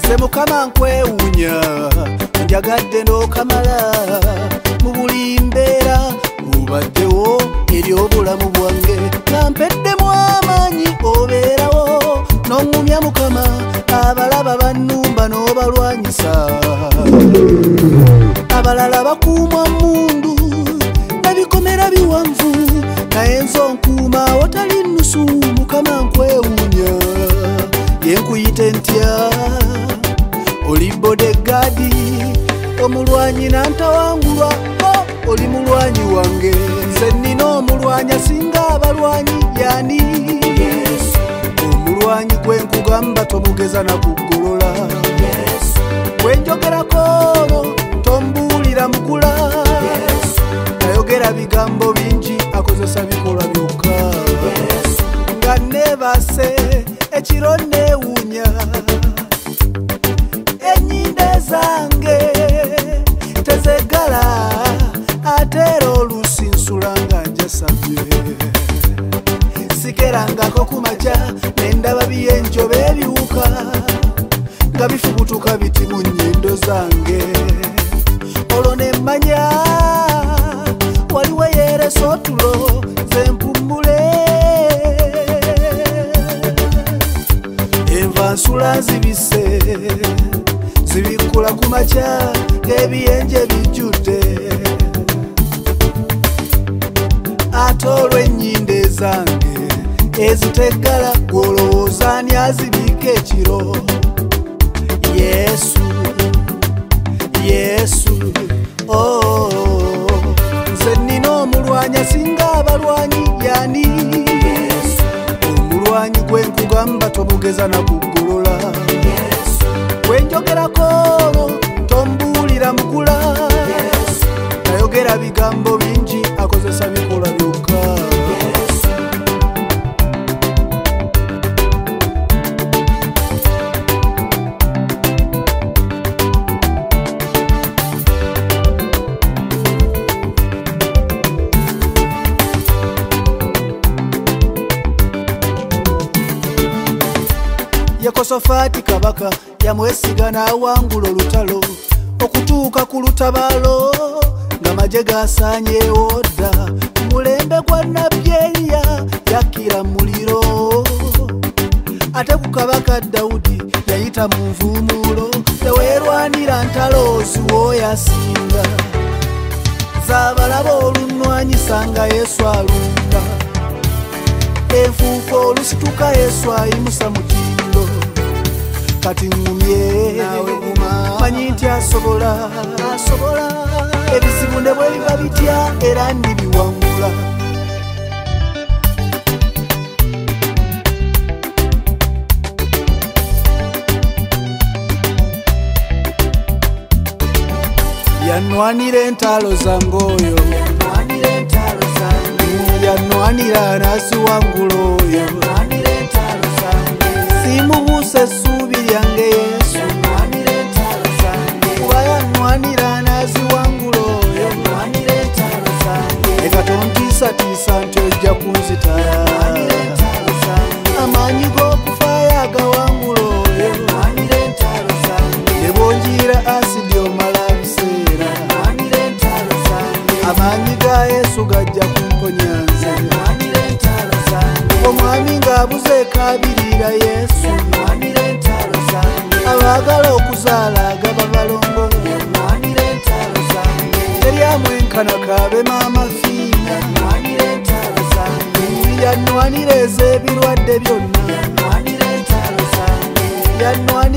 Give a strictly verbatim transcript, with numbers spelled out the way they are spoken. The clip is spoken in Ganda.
nze mukama nkwewunya njagadde n'okamala mu buli mbeera obaddewo eri obulamu bwange nampeddemu amaanyi obeerawo n'ongumya mukama abalaba bannumba n'obalwanyisa abalala bakuuma mundu nabikomera biwanvu naye nze onkuuma watali nnusu mukama nkwewunya yenkuyite ntya oli bodegaadi omulwanyi nantawangulwa oh, oli mulwanyi wange nze nnina omulwanyi asinga abalwanyi yani yes. Omulwanyi gwe nkugamba tomugeza nakuggolola yes. Gwenjogerako tombuulira mukula yes. Nayogera bigambo bingi akozesa bikolwa byokka yes. Nga neebase ekiro neewunya enyinde zange tezegala ate era oluusi nsula nga njasabye sikerangako ku makya nendaba byenjoba ebiwuka nga bifubutuka biti mu nnyindo zange olwo nemmanya waliwo yeeresa otulo ze mpummule enva nsula zibise zibikula ku makya ng'ebiyenje bijjudde ate olw'ennyinde zange eziteggala gw'olowooza ani azibiika ekiro yesu yesu oh, nze nnina omulwanyi asinga abalwanyi yani yesu omulwanyi gwe nkugamba tomugeza nakuggolola yesu gwenjogerako tombuulira mukula yes. Nayogera bigambo bingi akozesa bikolwa byokka yes. Yekosafaati kabaka yamwesiga n'awangula olutalo okutuuka ku lutabaalo nga maje gasaanyeewo dda mulembe gwa nnabbi Eriya yakkira muliro ate ku kabaka Dawudi yayita mu nvuumuulo teweerwanira ntalo ziwooyasinga zaabalaba olunnwanyisa nga Yesu alunda enfuufu olusituka Yesu ayimusa mu kindo kati ngumye nawe guma manyi nti asobola asobola ebizibu ne bwe biba bitya era ndibiwangula yanwanira entalo zange oyo yanwanira nasiwangula oyo simubuusa essuubi lyange Yesu kuba yanwanira naziwangula oyo eka tontiisatiisa nti ojja kunzitala amaanyi g'okufaayo agawangula oyo ne bonjiira asidi omala biseera amaanyi ga Yesu gajja kumponya nze omwami ng'abuze kaabirira Yesu abaagala okuzaala agaba balongo teryamwenkana kaabe maama fiina yannwanira ez'ebirwadde byonna yannwanira